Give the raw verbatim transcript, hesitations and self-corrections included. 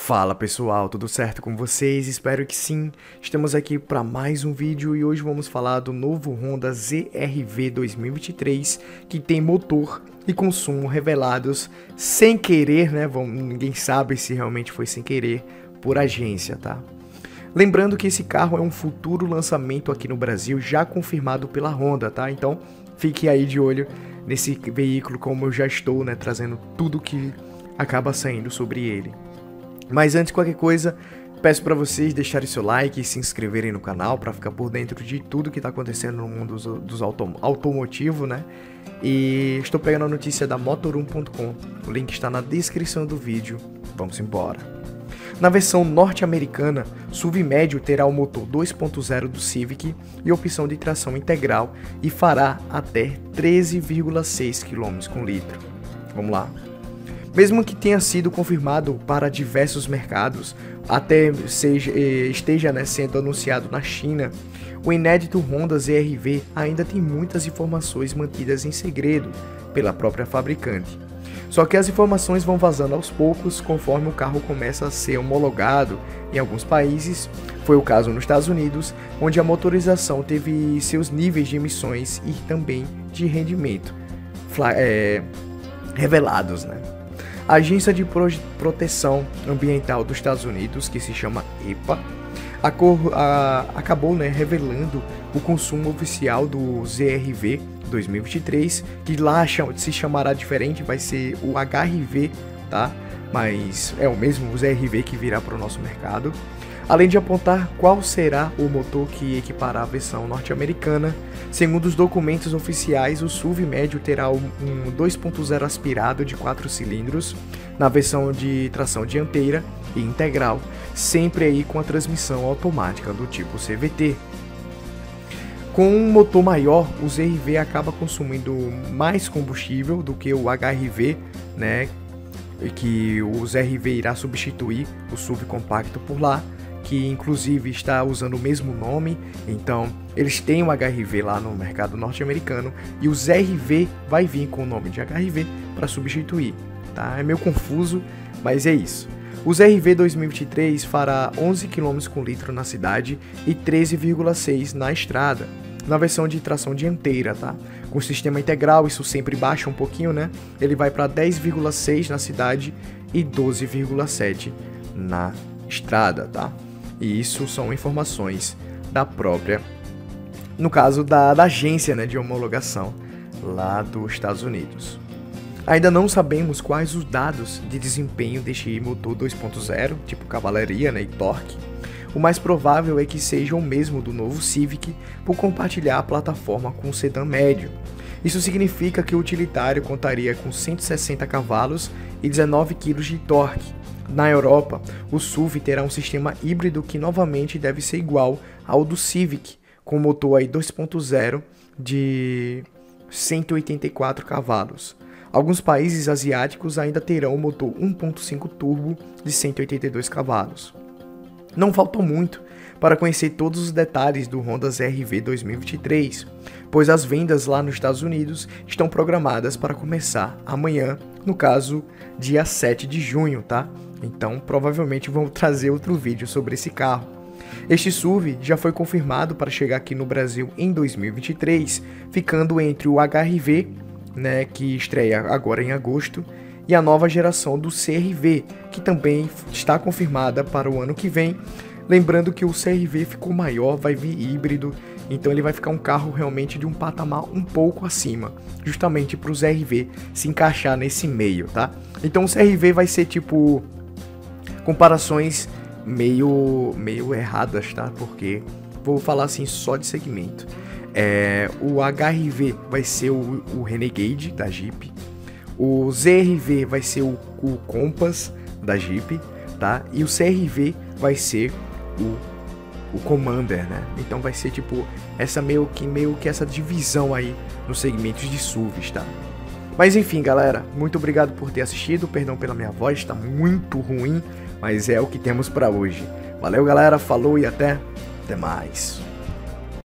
Fala pessoal, tudo certo com vocês? Espero que sim. Estamos aqui para mais um vídeo e hoje vamos falar do novo Honda Z R V dois mil e vinte e três, que tem motor e consumo revelados sem querer, né? Bom, ninguém sabe se realmente foi sem querer por agência, tá? Lembrando que esse carro é um futuro lançamento aqui no Brasil, já confirmado pela Honda, tá? Então fique aí de olho nesse veículo, como eu já estou, né, trazendo tudo que acaba saindo sobre ele. Mas antes de qualquer coisa, peço para vocês deixarem seu like e se inscreverem no canal para ficar por dentro de tudo que está acontecendo no mundo dos, dos autom automotivo, né? E estou pegando a notícia da motor um ponto com, o link está na descrição do vídeo, vamos embora. Na versão norte-americana, S U V médio terá o motor dois ponto zero do Civic e opção de tração integral e fará até treze vírgula seis quilômetros por litro. Vamos lá. Mesmo que tenha sido confirmado para diversos mercados, até seja, esteja né, sendo anunciado na China, o inédito Honda Z R V ainda tem muitas informações mantidas em segredo pela própria fabricante. Só que as informações vão vazando aos poucos conforme o carro começa a ser homologado em alguns países. Foi o caso nos Estados Unidos, onde a motorização teve seus níveis de emissões e também de rendimento é, revelados, né? A Agência de Proteção Ambiental dos Estados Unidos, que se chama E P A, a, a, acabou né, revelando o consumo oficial do Z R V dois mil e vinte e três, que lá se chamará diferente, vai ser o H R V, tá? Mas é o mesmo Z R V que virá para o nosso mercado. Além de apontar qual será o motor que equipará a versão norte-americana, segundo os documentos oficiais, o S U V médio terá um dois ponto zero aspirado de quatro cilindros, na versão de tração dianteira e integral, sempre aí com a transmissão automática do tipo C V T. Com um motor maior, o Z R V acaba consumindo mais combustível do que o H R V, né, que o Z R V irá substituir o S U V compacto por lá, que inclusive está usando o mesmo nome. Então eles têm o H R V lá no mercado norte-americano e o Z R V vai vir com o nome de H R V para substituir, tá? É meio confuso, mas é isso. O Z R V dois mil e vinte e três fará onze quilômetros por litro na cidade e treze vírgula seis na estrada, na versão de tração dianteira, tá? Com o sistema integral isso sempre baixa um pouquinho, né? Ele vai para dez vírgula seis na cidade e doze vírgula sete na estrada, tá? E isso são informações da própria, no caso da, da agência né, de homologação lá dos Estados Unidos. Ainda não sabemos quais os dados de desempenho deste motor dois ponto zero, tipo cavalaria né, e torque. O mais provável é que seja o mesmo do novo Civic, por compartilhar a plataforma com o sedã médio. Isso significa que o utilitário contaria com cento e sessenta cavalos e dezenove quilos de torque. Na Europa, o S U V terá um sistema híbrido que novamente deve ser igual ao do Civic, com motor aí dois ponto zero de cento e oitenta e quatro cavalos. Alguns países asiáticos ainda terão o motor um ponto cinco turbo de cento e oitenta e dois cavalos. Não faltou muito para conhecer todos os detalhes do Honda Z R V dois mil e vinte e três, pois as vendas lá nos Estados Unidos estão programadas para começar amanhã, no caso, dia sete de junho, tá? Então, provavelmente vamos trazer outro vídeo sobre esse carro. Este S U V já foi confirmado para chegar aqui no Brasil em dois mil e vinte e três, ficando entre o H R V, né, que estreia agora em agosto, e a nova geração do C R V, que também está confirmada para o ano que vem. Lembrando que o C R V ficou maior, vai vir híbrido, então ele vai ficar um carro realmente de um patamar um pouco acima, justamente para o Z R V se encaixar nesse meio, tá? Então o C R V vai ser tipo comparações meio, meio erradas, tá? Porque vou falar assim só de segmento. É, o H R V vai ser o, o Renegade da Jeep, o Z R V vai ser o, o Compass da Jeep, tá? E o C R V vai ser o, o Commander, né? Então vai ser tipo essa meio que meio que essa divisão aí nos segmentos de S U Vs, tá? Mas enfim, galera, muito obrigado por ter assistido. Perdão pela minha voz, tá muito ruim, mas é o que temos para hoje. Valeu, galera, falou e até, até mais.